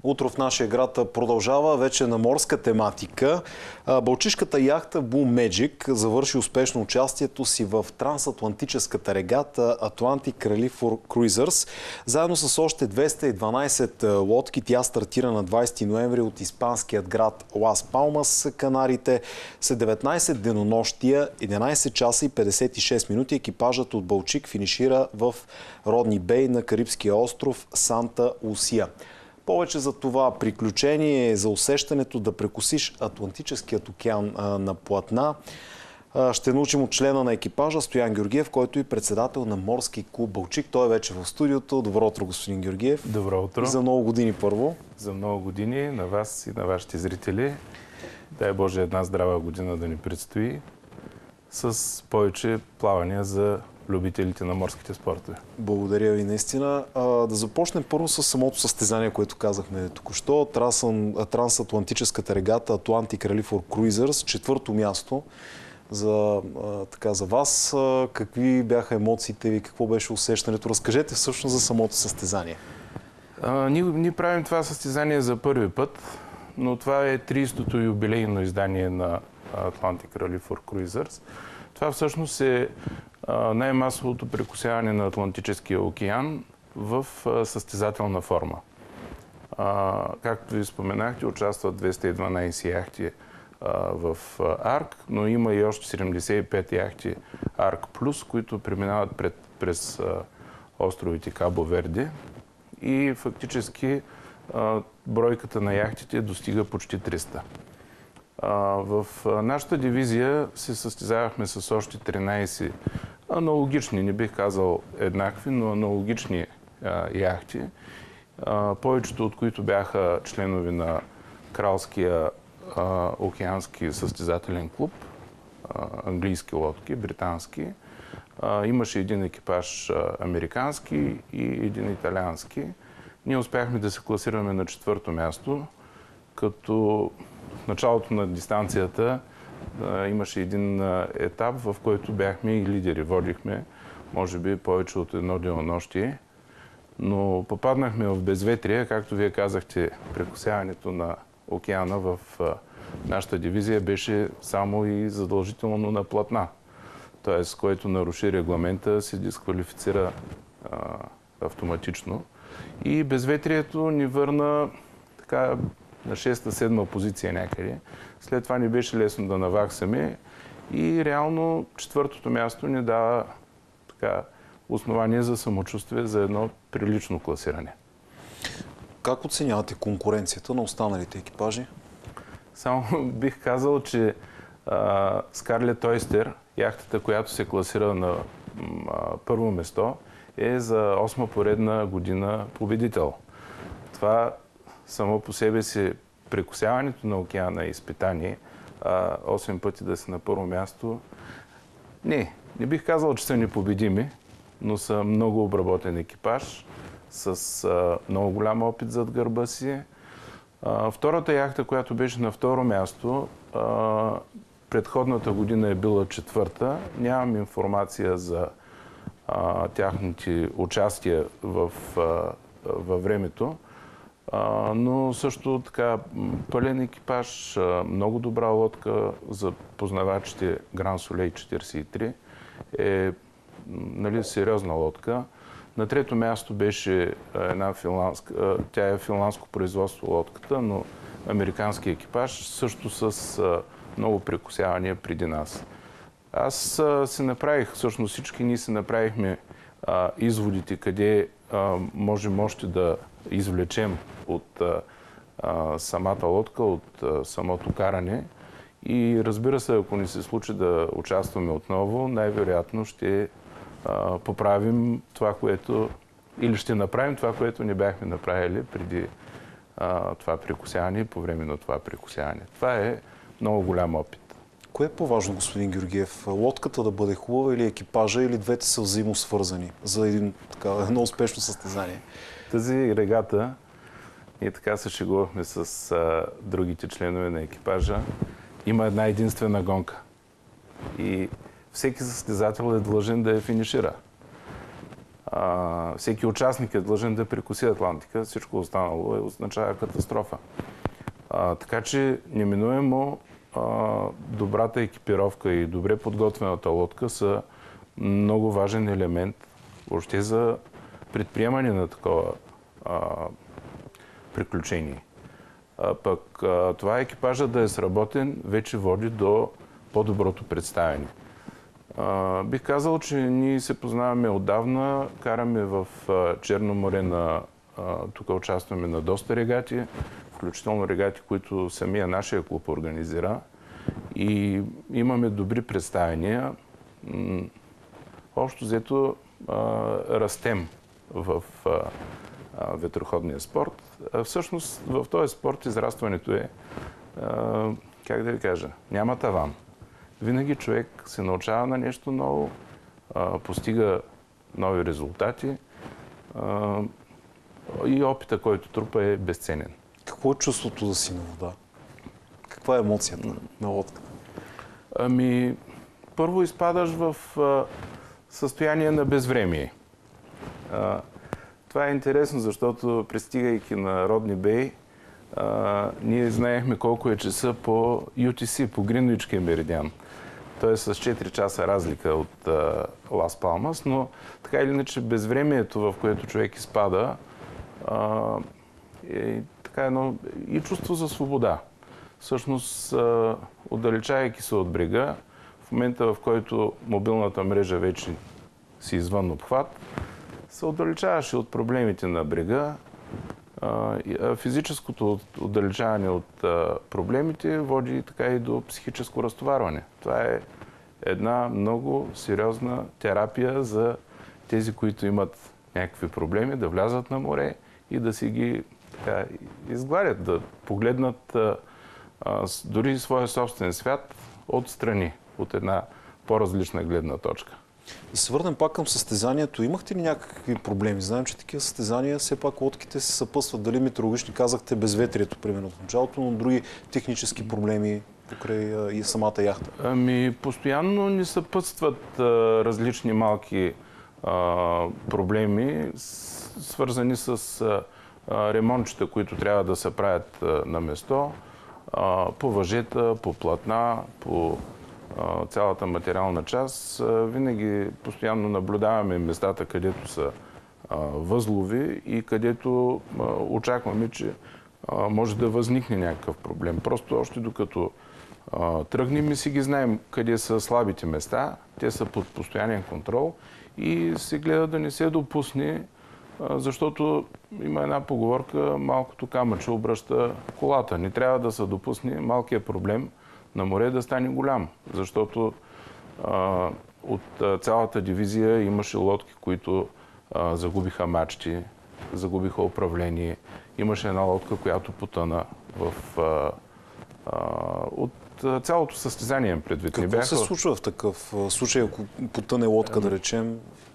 Утро в нашия град продължава вече на морска тематика. Балчишката яхта Blue Magic завърши успешно участието си в трансатлантическата регата Atlantic Relief Cruisers. Заедно с още 212 лодки тя стартира на 20 ноември от испанският град Лас Палмас, Канарите. След 19 денонощия, 11 часа и 56 минути екипажът от Балчик финишира в Родни Бей на Карибския остров Санта Лусия. Повече за това приключение, за усещането да прекосиш Атлантическият океан на платна, ще научим от члена на екипажа Стоян Георгиев, който е председател на морски клуб Балчик. Той е вече в студиото. Добро утро, господин Георгиев. Добро утро. За много години първо. За много години на вас и на вашите зрители. Дай Боже, една здрава година да ни предстои с повече плавания за любителите на морските спортове. Благодаря ви наистина. Да започнем първо с самото състезание, което казахме току-що. Трансатлантическата регата Atlantic Relief Cruisers, четвърто място за вас. Какви бяха емоциите ви, какво беше усещането? Разкажете всъщност за самото състезание. Ние правим това състезание за първи път, но това е 30-то юбилейно издание на Atlantic Relief Cruisers. Това всъщност е най-масовото прекосяване на Атлантическия океан в състезателна форма. Както ви споменахте, участват 212 яхти в АРК, но има и още 75 яхти АРК Плюс, които преминават през островите Кабо Верде и фактически бройката на яхтите достига почти 300. В нашата дивизия се състезавахме с още 13 аналогични, не бих казал еднакви, но аналогични яхти, повечето от които бяха членови на Кралския океански състезателен клуб, английски лодки, британски. Имаше един екипаж американски и един италиански. Ние успяхме да се класираме на четвърто място, като в началото на дистанцията имаше един етап, в който бяхме и лидери. Водихме, може би, повече от едно денонощие, но попаднахме в безветрие, както вие казахте, прекосяването на океана в нашата дивизия беше само и задължително на платна. Т.е. който наруши регламента, се дисквалифицира автоматично. И безветрието ни върна така на 6-7 позиция някъде. След това ни беше лесно да наваксаме и реално четвъртото място ни дава основание за самочувствие за едно прилично класиране. Как оценявате конкуренцията на останалите екипажи? Само бих казал, че Скарлет Ойстер, яхтата, която се класира на първо место, е за 8-ма поредна година победител. Това само по себе си прекосяването на океана е изпитание, 8 пъти да си на първо място. Не бих казал, че са непобедими, но са много обработен екипаж, с много голям опит зад гърба си. Втората яхта, която беше на второ място, предходната година е била четвърта. Нямам информация за тяхните участия във времето, но също така пълен екипаж, много добра лодка за познавачите Гран Солей 43 е сериозна лодка. На трето място беше една финландска, тя е финландско производство лодката, но американски екипаж, също с много прекосявания преди нас. Аз се направих, всъщност всички ние се направихме изводите, къде можем още да извлечем от самата лодка, от самото каране. И разбира се, ако ни се случи да участваме отново, най-вероятно ще поправим това, което, или ще направим това, което не бяхме направили преди това прекосяване и по време на това прекосяване. Това е много голям опит. Кое е по-важно, господин Георгиев? Лодката да бъде хубава или екипажа, или двете са взаимосвързани за едно успешно състезание? Тази регата, ние така се шегувахме с другите членове на екипажа, има една единствена гонка. И всеки състезател е длъжен да я финишира. всеки участник е длъжен да прекоси Атлантика, всичко останало означава катастрофа. Така че неминуемо добрата екипировка и добре подготвената лодка са много важен елемент въобще за предприемане на такова приключение. Пък това екипажа да е сработен вече води до по-доброто представяне. Бих казал, че ние се познаваме отдавна, караме в Черно море, тук участваме на доста регати, включително регати, които самия нашия клуб организира, и имаме добри представяния. Общо взето растем в ветроходния спорт. Всъщност в този спорт израстването е, как да ви кажа, няма таван. Винаги човек се научава на нещо ново, постига нови резултати и опита, който трупа, е безценен. Какво е чувството да си на вода? Каква е емоцията на лодката? Първо изпадаш в състояние на безвремие. Това е интересно, защото пристигайки на Родни Бей, ние знаехме колко е часа по UTC, по Гринвичкия меридиан. Той е с 4 часа разлика от Лас Палмас, но така или иначе безвремието, в което човек изпада, е така едно и чувство за свобода. Всъщност, отдалечавайки се от брега, в момента, в който мобилната мрежа вече си извън обхват, се отдалечаваше от проблемите на брега. Физическото отдалечаване от проблемите води така и до психическо разтоварване. Това е една много сериозна терапия за тези, които имат някакви проблеми, да влязат на море и да си ги изгладят, да погледнат дори своя собствен свят отстрани, от една по-различна гледна точка. Да се върнем пак към състезанието. Имахте ли някакви проблеми? Знаем, че такива състезания все пак лодките се съпъсват. Дали метеорологични, казахте безветрието, примерно в началото, но други технически проблеми покрай и самата яхта? Постоянно ни съпътстват различни малки проблеми, свързани с ремонтчета, които трябва да се правят на место, по въжета, по платна, по цялата материална част. Винаги постоянно наблюдаваме местата, където са възлови и където очакваме, че може да възникне някакъв проблем. Просто още докато тръгнем и си ги знаем къде са слабите места, те са под постоянен контрол и се гледа да не се допусне, защото има една поговорка: малкото камъче обръща колата. Не трябва да се допусне малкият проблем на море да стане голям, защото от цялата дивизия имаше лодки, които загубиха мачти, загубиха управление. Имаше една лодка, която потъна от цялото състезание предвид. Какво се случва в такъв случай, ако потъне лодка, да речем?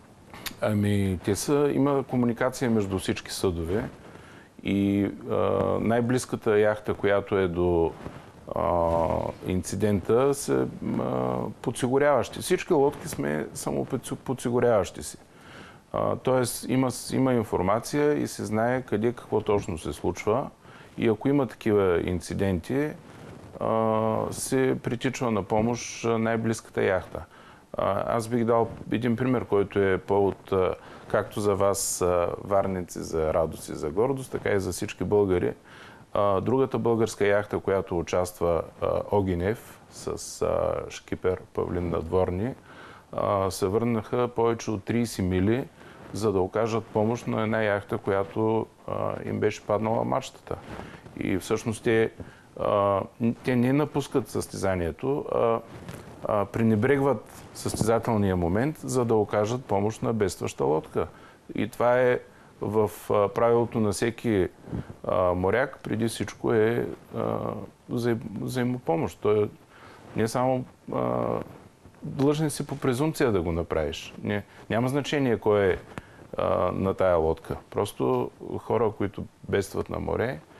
Има комуникация между всички съдове и най-близката яхта, която е до инцидента, са подсигуряващи. Всички лодки сме самоподсигуряващи си. Тоест има информация и се знае къде какво точно се случва, и ако има такива инциденти, се притичва на помощ най-близката яхта. Аз бих дал един пример, който е повод както за вас, варненци, за радост и за гордост, така и за всички българи. Другата българска яхта, която участва, Огинев, с шкипер Павлин Надворни, се върнаха повече от 30 мили, за да окажат помощ на една яхта, която им беше паднала мачтата. И всъщност те не напускат състезанието, пренебрегват състезателния момент, за да окажат помощ на бедстваща лодка. И това е в правилото на всеки моряк, преди всичко е взаимопомощ. Той не само длъжен си по презумпция да го направиш. Няма значение кой е на тая лодка. Просто хора, които бедстват на море,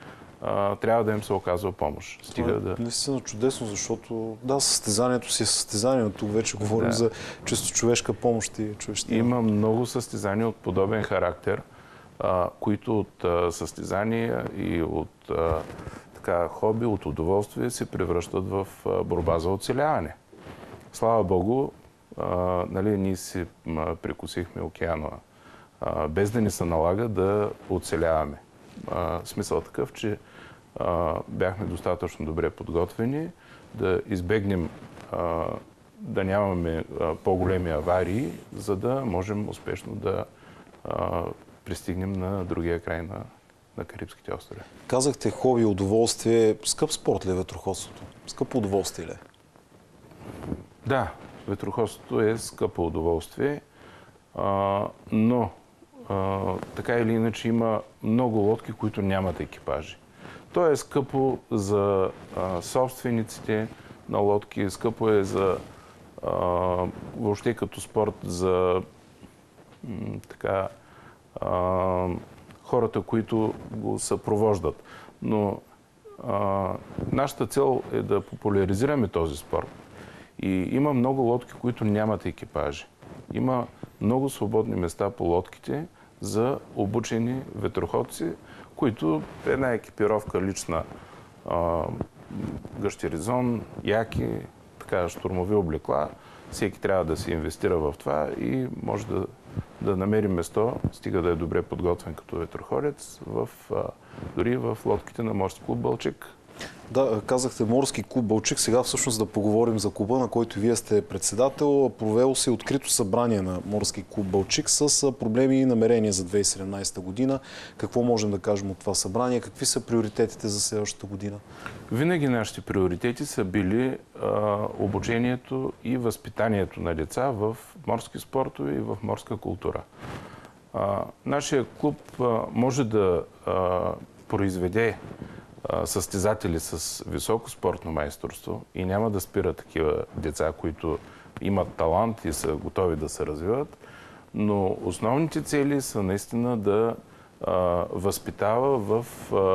трябва да им се оказва помощ. Стига да... Наистина чудесно, защото състезанието си е състезание, но тук вече говорим за чисто човешка помощ и човещина. Има много състезания от подобен характер, които от състезания и от хоби, от удоволствие се превръщат в борба за оцеляване. Слава Богу, ние си прекусихме океана, без да ни се налага да оцеляваме. Смисъл такъв, че бяхме достатъчно добре подготвени да избегнем да нямаме по-големи аварии, за да можем успешно да пристигнем на другия край на Карибските острови. Казахте хоби, удоволствие. Скъп спорт ли е ветроходството? Скъпо удоволствие ли е? Да, ветроходството е скъпо удоволствие, но така или иначе има много лодки, които нямат екипажи. То е скъпо за собствениците на лодки, скъпо е за въобще като спорт за хората, които го съпровождат. Но нашата цел е да популяризираме този спорт. И има много лодки, които нямат екипажи. Има много свободни места по лодките за обучени ветроходци, които една екипировка лична, гъщеризон, яки, щурмови облекла, всеки трябва да се инвестира в това и може да намери место, стига да е добре подготвен като ветроходец, дори в лодките на Морски клуб Балчик. Да, казахте Морски клуб Балчик. Сега всъщност да поговорим за клуба, на който вие сте председател. Провело се открито събрание на Морски клуб Балчик с проблеми и намерения за 2017 година. Какво можем да кажем от това събрание? Какви са приоритетите за следващата година? Винаги нашите приоритети са били обучението и възпитанието на деца в морски спортове и в морска култура. Нашия клуб може да произведе състезатели с високо спортно майсторство и няма да спира такива деца, които имат талант и са готови да се развиват, но основните цели са наистина да възпитава в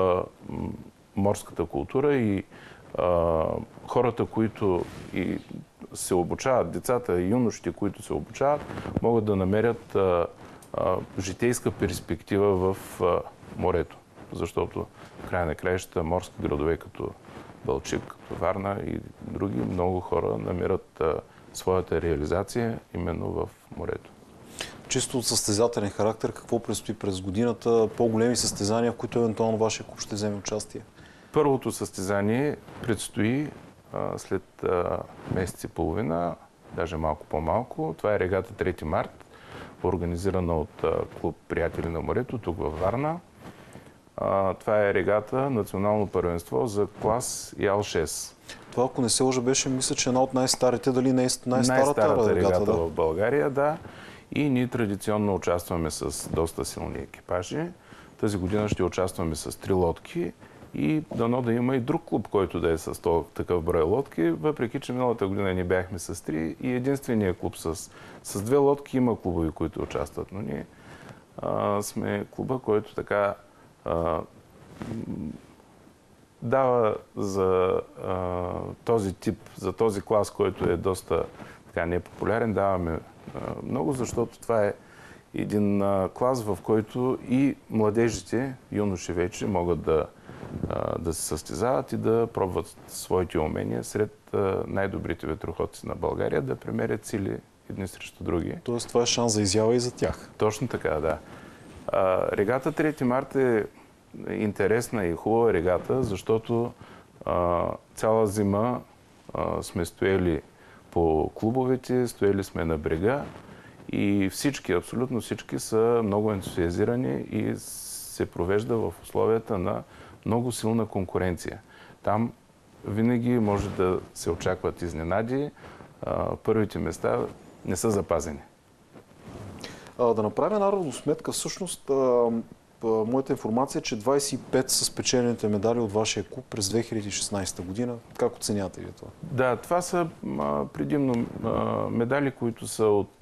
морската култура и хората, които се обучават, децата и юношите, които се обучават, могат да намерят житейска перспектива в морето. Защото в края на краищата морски градове като Балчик, като Варна и други много хора намират своята реализация именно в морето. Чисто от състезателен характер, какво предстои през годината? По-големи състезания, в които евентуално вашия клуб ще вземе участие? Първото състезание предстои след месец и половина, даже малко по-малко. Това е регата 3 март, организирана от клуб Приятели на морето, тук във Варна. Това е регата национално първенство за клас ЯЛ-6. Това, ако не се лъжа, беше, мисля, че една от най-старите, дали най-старата регата в България, да. И ние традиционно участваме с доста силни екипажи. Тази година ще участваме с 3 лодки и дано да има и друг клуб, който да е с такъв брой лодки, въпреки че миналата година ние бяхме с 3 и единственият клуб с 2 лодки. Има клубови, които участват, но ние сме клуба, който така дава за този тип, за този клас, който е доста непопулярен, даваме много, защото това е един клас, в който и младежите, юноши вече, могат да се състезават и да пробват своите умения сред най-добрите ветроходци на България, да премерят сили едни срещу други. Тоест това е шанс за изява и за тях. Точно така, да. Регата 3 март е интересна и хубава регата, защото цяла зима сме стояли по клубовете, стояли сме на брега и всички, абсолютно всички са много ентусиазирани и се провежда в условията на много силна конкуренция. Там винаги може да се очакват изненади, първите места не са запазени. Да направим една равносметка. Всъщност, моята информация е, че 25 са спечелените медали от вашия клуб през 2016 година. Как оценявате ли това? Да, това са предимно медали, които са от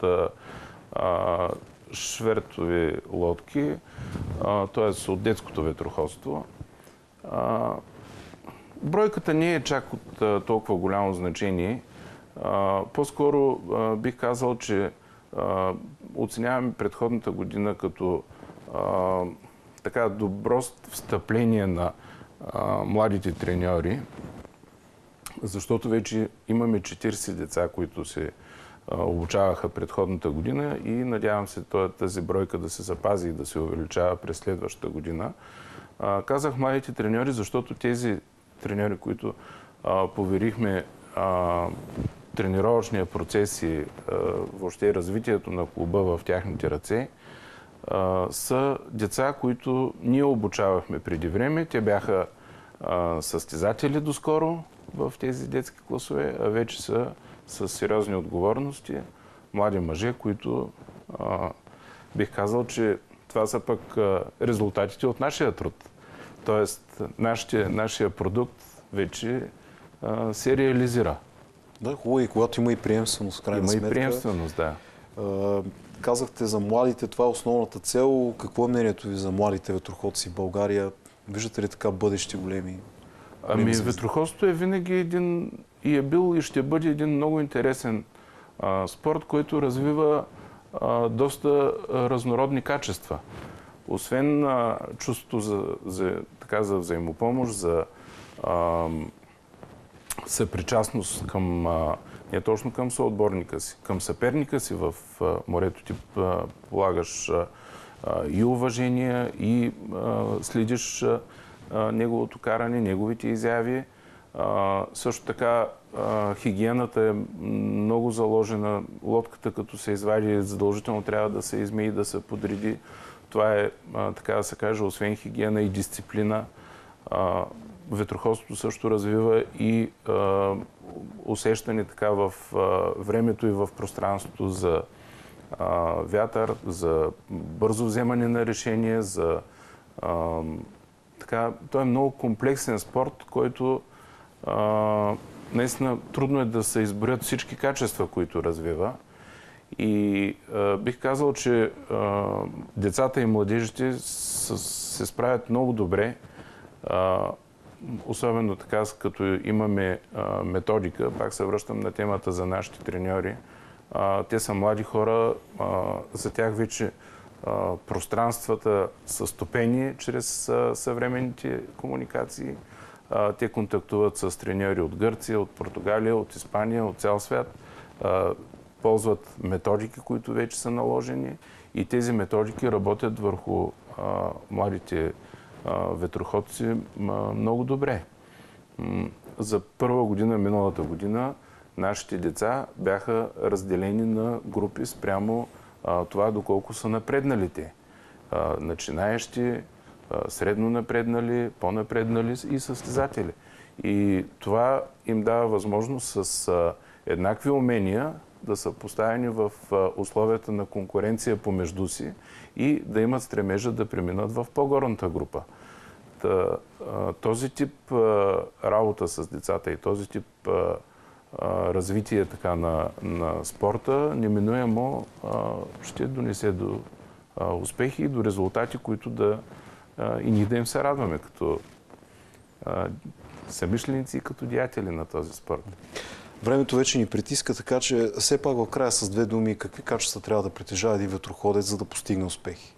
швертови лодки, т.е. от детското ветроходство. Бройката не е чак от толкова голямо значение. По-скоро бих казал, че оценяваме предходната година като така добро встъпление на младите треньори, защото вече имаме 40 деца, които се обучаваха предходната година и надявам се тази бройка да се запази и да се увеличава през следващата година. Казах младите треньори, защото тези треньори, които поверихме тренировъчния процес и въобще развитието на клуба в тяхните ръце, са деца, които ние обучавахме преди време. Те бяха състезатели доскоро в тези детски класове, а вече са с сериозни отговорности. Млади мъже, които бих казал, че това са пък резултатите от нашия труд. Тоест, нашия продукт вече се реализира. Да, хубаво и когато има и приемственост, в крайна сметка. Има и приемственост, да. Казахте за младите, това е основната цел. Какво е мнението ви за младите ветроходци в България? Виждате ли така бъдещи големи? Ветроходството е винаги и е бил и ще бъде един много интересен спорт, който развива доста разнородни качества. Освен чувството за взаимопомощ, за съпричастност към не точно към съотборника си, към съперника си в морето ти полагаш и уважение, и следиш неговото каране, неговите изяви. Също така хигиената е много заложена. Лодката, като се извади, задължително трябва да се измие и да се подреди. Това е, така да се каже, освен хигиена и дисциплина. Ветроходството също развива и усещане така в времето и в пространството за вятър, за бързо вземане на решение, той е много комплексен спорт, който наистина трудно е да се изброят всички качества, които развива. И бих казал, че децата и младежите се справят много добре. Особено така, като имаме методика, пак се връщам на темата за нашите треньори. Те са млади хора, за тях вече пространствата са стопени чрез съвременните комуникации. Те контактуват с треньори от Гърция, от Португалия, от Испания, от цял свят. Ползват методики, които вече са наложени, и тези методики работят върху младите ветроходци много добре. За първа година, миналата година, нашите деца бяха разделени на групи спрямо това доколко са напреднали те. Начинаещи, средно напреднали, по-напреднали и състезатели. И това им дава възможност с еднакви умения да са поставени в условията на конкуренция помежду си и да имат стремежа да преминат в по-горната група. Този тип работа с децата и този тип развитие така на спорта неминуемо ще донесе до успехи и до резултати, които и ние да им се радваме като съмишленици и като деятели на този спорт. Времето вече ни притиска, така че все пак в края с две думи, какви качества трябва да притежава един ветроходец, за да постигне успехи?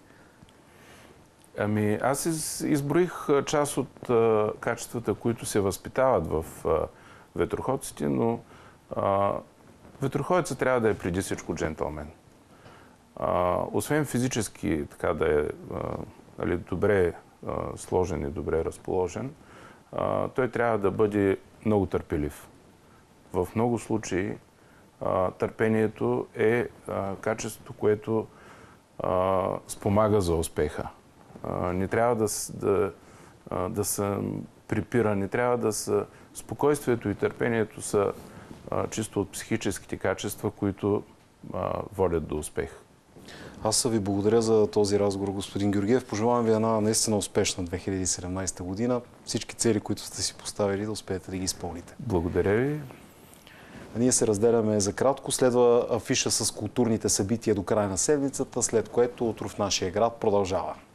Аз изброих част от качествата, които се възпитават в ветроходците, но ветроходецът трябва да е преди всичко джентълмен. Освен физически така да е добре сложен и добре разположен, той трябва да бъде много търпелив. В много случаи търпението е качеството, което спомага за успеха. Не трябва да се припира, не трябва да са... Спокойствието и търпението са чисто от психическите качества, които водят до успех. Аз ви благодаря за този разговор, господин Георгиев. Пожелавам ви една наистина успешна 2017 година. Всички цели, които сте си поставили, да успеете да ги изпълните. Благодаря ви. Ние се разделяме за кратко. Следва афиша с културните събития до края на седмицата, след което утро в нашия град продължава.